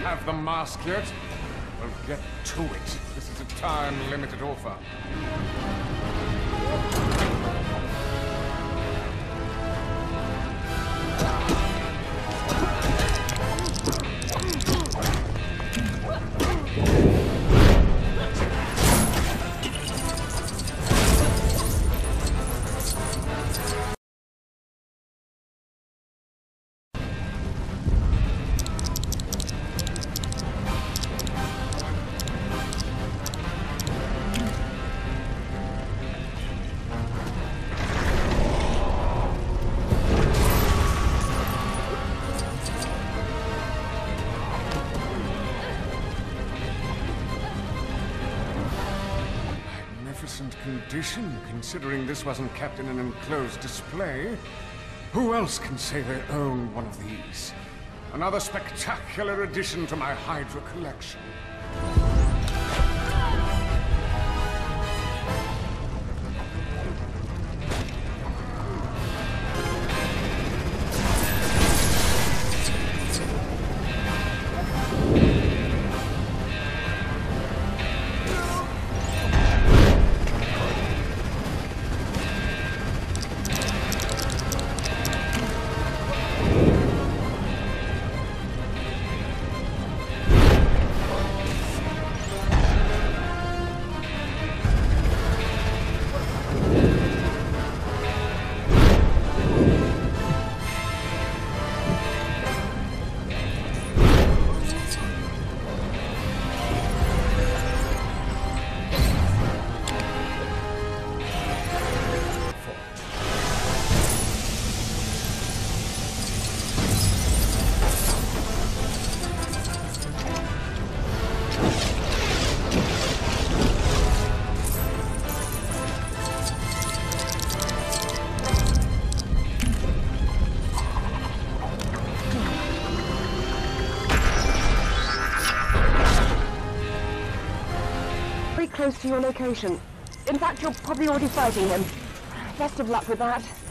have the mask yet? Well, get to it. This is a time-limited offer. Condition, considering this wasn't kept in an enclosed display. Who else can say they own one of these? Another spectacular addition to my Hydra collection. Close to your location. In fact, you're probably already fighting him. Best of luck with that.